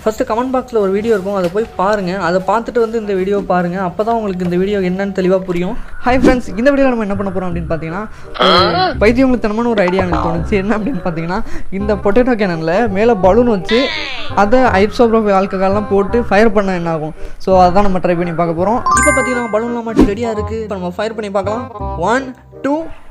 First comment பாக்ஸில் ஒரு video இருக்கும், அதை போய் பாருங்கள். அதை பார்த்துட்டு வந்து இந்த வீடியோ பாருங்கள். அப்போ தான் உங்களுக்கு இந்த வீடியோ என்னன்னு தெளிவாக புரியும். ஹாய் ஃப்ரெண்ட்ஸ், இந்த வீடியோவில் நம்ம என்ன பண்ண போகிறோம் அப்படின்னு பார்த்தீங்கன்னா, பைத்தியங்களுத்தனமான ஒரு ஐடியா எனக்கு தோணுச்சு. என்ன அப்படின்னு பார்த்தீங்கன்னா, இந்த பொட்டேட்டோ கேனனில் மேலே பலூன் வச்சு அதை ஐப்சோப்ரோஃபை ஆல்கஹால்லாம் போட்டு ஃபயர் பண்ண என்ன ஆகும். ஸோ அதான் நம்ம ட்ரை பண்ணி பார்க்க போகிறோம். இப்போ பார்த்தீங்கன்னா பலூன்லாம் மாட்டி ரெடியாக இருக்குது. இப்போ நம்ம ஃபயர் பண்ணி பார்க்கலாம். 1 2